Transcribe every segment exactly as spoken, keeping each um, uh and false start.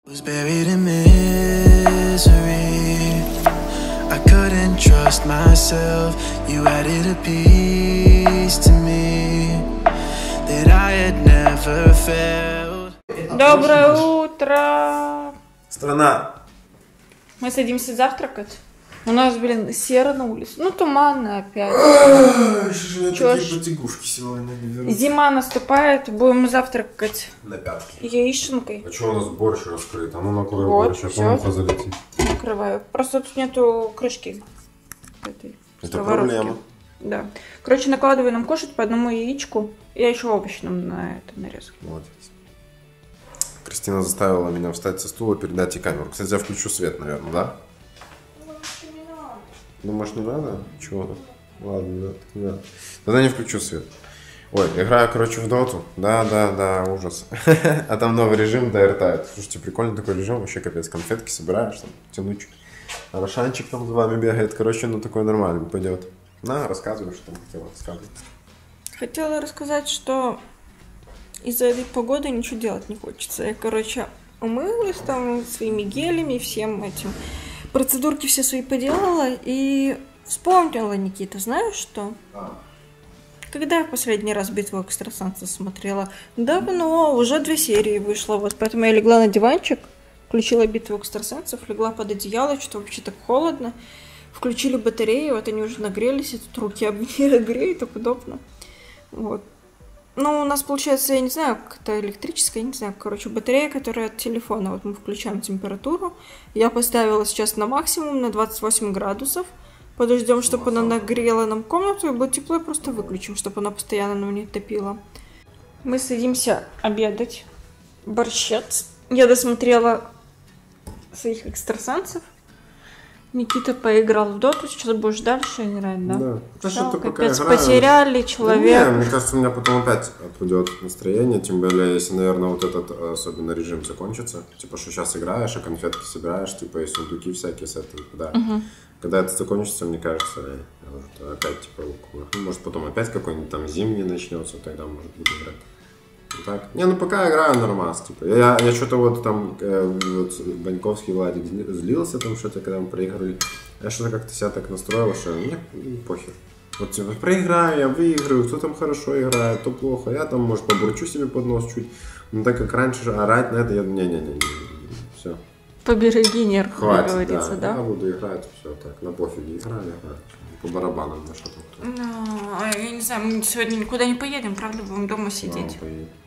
Was buried in misery. I couldn't trust myself. You added a piece to me that I had never felt. Доброе утро! Страна! Мы садимся завтракать. У нас, блин, серо на улице. Ну, туманно опять. Чё ж, потягушки сегодня не вернутся. Зима наступает, будем завтракать На пятки. яишенкой. А что у нас борщ раскрыт? А ну накрой Вот, борщ, а всё. помните залетит. Накрываю. Просто тут нету крышки. Этой Это сковородки. проблема. Да. Короче, накладываю нам кушать по одному яичку. Я еще овощи нам на это нарезаю. Молодец. Кристина заставила меня встать со стула, передать ей камеру. Кстати, я включу свет, наверное, да? Думаешь, не надо? Чего-то? Ладно, да, так не надо. Тогда не включу свет. Ой, играю, короче, в доту. Да, да, да, ужас. А там новый режим, да, ртает. Слушайте, прикольный такой режим, вообще капец. Конфетки собираешь, там, тянучек. А Рошанчик там за вами бегает. Короче, ну такой нормальный пойдет. На, рассказывай, что там хотела рассказывать. Хотела рассказать, что из-за этой погоды ничего делать не хочется. Я, короче, умылась там своими гелями, всем этим. Процедурки все свои поделала и вспомнила, Никита, знаешь что? А. Когда я в последний раз «Битву экстрасенсов» смотрела? Давно, уже две серии вышло, вот поэтому я легла на диванчик, включила «Битву экстрасенсов», легла под одеяло, что вообще так холодно, включили батареи, вот они уже нагрелись, и тут руки об нее греют, так удобно. Вот. Ну, у нас, получается, я не знаю, как это электрическая, я не знаю, короче, батарея, которая от телефона. Вот мы включаем температуру. Я поставила сейчас на максимум, на двадцать восемь градусов. Подождем, чтобы она нагрела нам комнату, и будет тепло, и просто выключим, чтобы она постоянно нам не топила. Мы садимся обедать. Борщец. Я досмотрела своих экстрасенсов. Никита поиграл в доту, сейчас будешь дальше играть, да? Да. Да, Всё, что-то пока капец, играю. потеряли человека. Да не, мне кажется, у меня потом опять отпадет настроение, тем более, если, наверное, вот этот особенно режим закончится. Типа, что сейчас играешь, а конфетки собираешь, типа, и сундуки всякие с этого, да. Угу. Когда это закончится, мне кажется, я уже опять, типа, ну, может, потом опять какой-нибудь там зимний начнется, тогда, может, буду играть. Так. Не, ну пока играю нормас, типа. Я, я что-то вот там, э, вот Баньковский Владик злился там что-то, когда мы проиграли. Я что-то как-то себя так настроил, что мне ну, похер. Вот типа проиграю, я выиграю, кто там хорошо играет, то плохо. Я там, может, побурчу себе под нос чуть. Но так как раньше же орать на это, я не-не-не, все. Побереги нервы, Хватит, говорится, да. да? Я буду играть, все так, на пофиге играю, играю. По барабанам на что-то. Ну, я не знаю, мы сегодня никуда не поедем, правда, будем дома сидеть.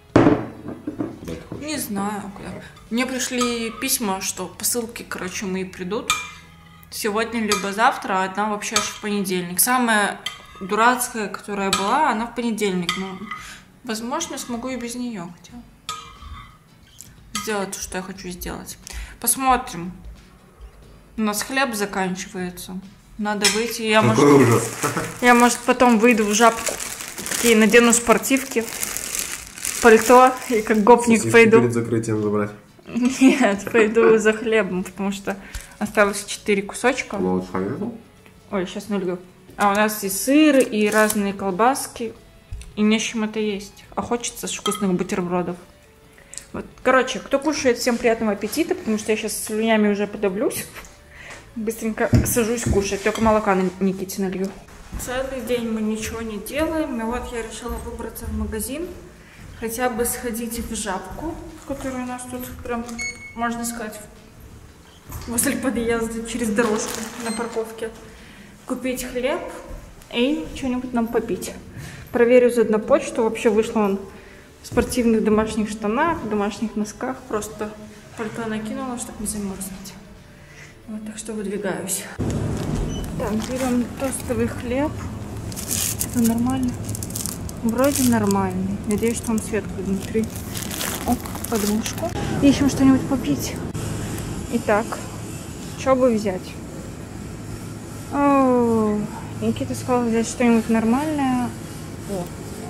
Не знаю, куда. Мне пришли письма, что посылки, короче, мои придут сегодня либо завтра, а одна вообще аж в понедельник. Самая дурацкая, которая была, она в понедельник. Но, возможно, смогу и без нее хотя сделать то, что я хочу сделать. Посмотрим. У нас хлеб заканчивается. Надо выйти. Я, может, я, может, потом выйду в жабку. Такие надену спортивки, пальто и как гопник Сосиски пойду. перед закрытием забрать? Нет, пойду за хлебом, потому что осталось четыре кусочка. Молодцы. Ой, сейчас налью. А у нас и сыр, и разные колбаски. И не с чем это есть. А хочется вкусных бутербродов. Вот. Короче, кто кушает, всем приятного аппетита, потому что я сейчас с слюнями уже подавлюсь. Быстренько сажусь кушать, только молока на Никите налью. Целый день мы ничего не делаем, и вот я решила выбраться в магазин. Хотя бы сходить в жабку, которая у нас тут прям, можно сказать, возле подъезда, через дорожку на парковке. Купить хлеб и что-нибудь нам попить. Проверю заодно почту, вообще вышла он в спортивных домашних штанах, в домашних носках. Просто пальто накинула, чтобы не замерзнуть. Вот, так что выдвигаюсь. Так, берем тостовый хлеб. Это нормально? Вроде нормальный. Надеюсь, что он светлый внутри. Ок, подушку. Ищем что-нибудь попить. Итак, что бы взять? О, Никита сказал взять что-нибудь нормальное. О,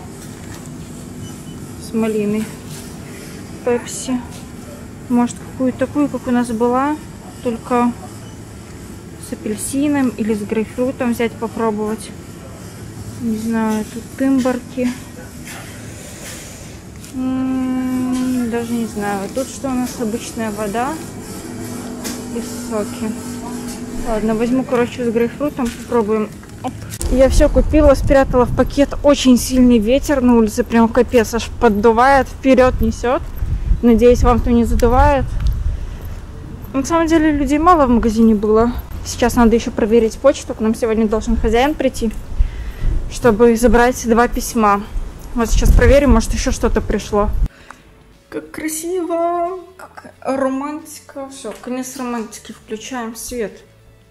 с малиной. Пепси. Может, какую-то такую, как у нас была, только с апельсином или с грейпфрутом взять, попробовать. Не знаю, тут тымбарки. М-м, даже не знаю. Тут что у нас? Обычная вода и соки. Ладно, возьму, короче, с грейпфрутом, попробуем. Оп. Я все купила, спрятала в пакет. Очень сильный ветер на улице, прям капец, аж поддувает, вперед несет. Надеюсь, вам то не задувает. На самом деле людей мало в магазине было. Сейчас надо еще проверить почту. К нам сегодня должен хозяин прийти, чтобы забрать два письма. Вот сейчас проверим, может еще что-то пришло. Как красиво, как романтика. Все, конец романтики. Включаем свет.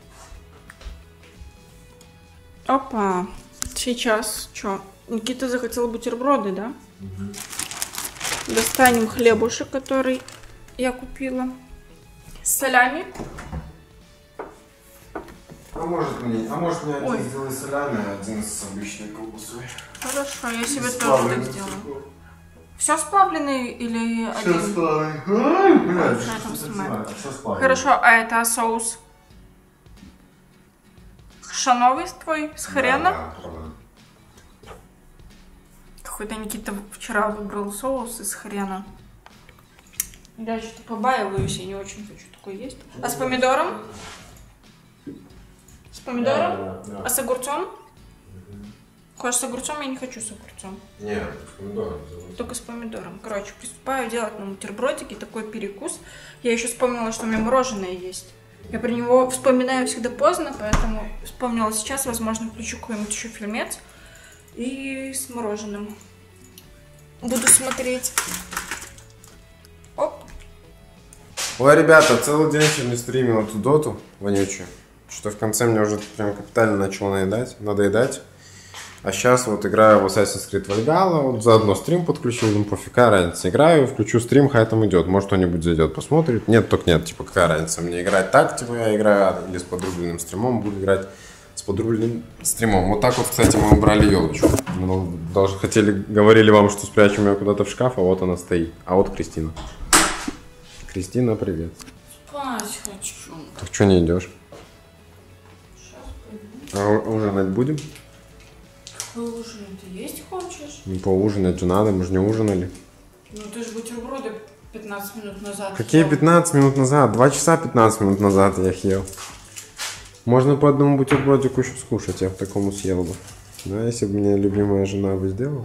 Опа. Сейчас. Что? Никита захотел бутерброды, да? Угу. Достанем хлебушек, который я купила. С солями. А может мне, а может мне один сделай солями, а один с обычной колбасой. Хорошо, я себе тоже так сделаю. Все сплавленный или все один? Сплавленный. Все сплавленный. Хорошо, а это соус? Шановый твой с хрена? Да, да, какой-то Никита вчера выбрал соус из хрена. Я что-то побаиваюсь, я не очень хочу такой есть. А с помидором? С помидором? Да, да, да. А с огурцом? Угу. Хочешь с огурцом? Я не хочу с огурцом. Нет, с помидором. Только с помидором. Короче, приступаю делать на бутербродике такой перекус. Я еще вспомнила, что у меня мороженое есть. Я про него вспоминаю всегда поздно, поэтому вспомнила сейчас. Возможно, включу какой-нибудь еще фильмец. И с мороженым буду смотреть. Оп. Ой, ребята, целый день еще не стримил эту доту вонючую. Что в конце мне уже прям капитально начало наедать, надоедать. А сейчас вот играю в Assassin's Creed Valhalla, вот заодно стрим подключил, думаю, пофиг, какая разница. Играю, включу стрим, хай там идет, может кто-нибудь зайдет, посмотрит. Нет, только нет, типа какая разница, мне играть так, типа я играю, или с подрубленным стримом, буду играть с подрубленным стримом. Вот так вот, кстати, мы убрали елочку. Мы даже хотели, говорили вам, что спрячем ее куда-то в шкаф, а вот она стоит. А вот Кристина. Кристина, привет. Спать хочу. Так что не идешь? А ужинать будем? Какой ужин? Ты есть хочешь? Ну, поужинать же надо, мы же не ужинали. Ну, ты же бутерброды пятнадцать минут назад Какие ел. пятнадцать минут назад? два часа пятнадцать минут назад я их ел. Можно по одному бутербродику еще скушать, я в такому съел бы. Да, если бы мне любимая жена бы сделала.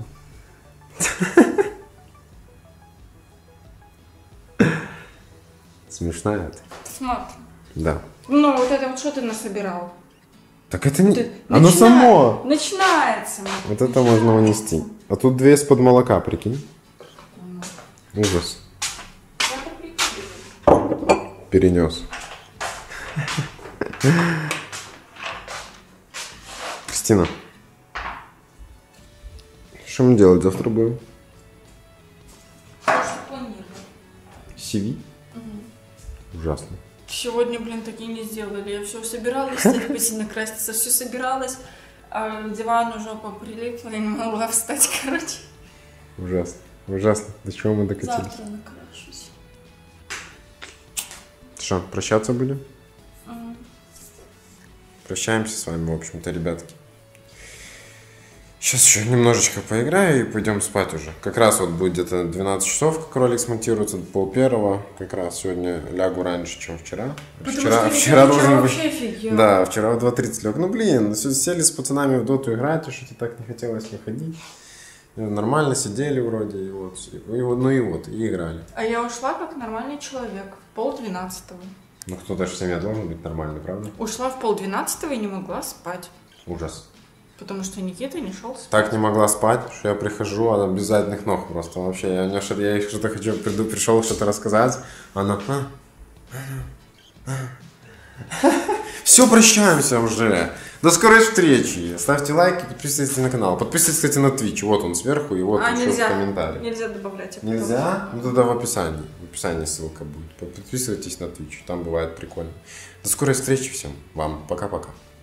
Смешная ты. Смотри. Да. Ну, вот это вот что ты насобирал? Так это не... Ты... Оно Начина... само! Начинается. Вот это можно унести. А тут две из-под молока, прикинь. Ужас. Перенес. Кристина. Что мы делать завтра будем? си ви? Угу. Ужасно. Сегодня, блин, такие не сделали. Я все собиралась, кстати, пойти накраситься, все собиралась. А к дивану жопа прилипла, я не могла встать, короче. Ужасно. Ужасно. До чего мы докатились? Завтра накрашусь. Что, прощаться будем? Угу. Прощаемся с вами, в общем-то, ребятки. Сейчас еще немножечко поиграю и пойдем спать уже. Как раз вот будет где-то двенадцать часов, как ролик смонтируется, пол первого. Как раз сегодня лягу раньше, чем вчера. Потому вчера что вчера должен быть... офигел. Да, вчера в два тридцать лег. Ну блин, сели с пацанами в доту играть, и что-то так не хотелось не ходить. Нормально сидели вроде, и вот, и вот, ну и вот, и играли. А я ушла как нормальный человек, в полдвенадцатого. Ну кто-то же в семье должен быть нормальный, правда? Ушла в полдвенадцатого и не могла спать. Ужас. Потому что Никита не шел спать. Так не могла спать, что я прихожу, она без задних ног просто вообще. Я, что я ей что-то хочу, приду, пришел что-то рассказать, она... А, а, а. Все, прощаемся уже. До скорой встречи. Ставьте лайки, подписывайтесь на канал. Подписывайтесь, кстати, на Twitch. Вот он сверху, и вот а, еще нельзя. в комментариях. Нельзя добавлять. Нельзя? Ну тогда в описании. В описании ссылка будет. Подписывайтесь на Twitch, там бывает прикольно. До скорой встречи всем. Вам пока-пока.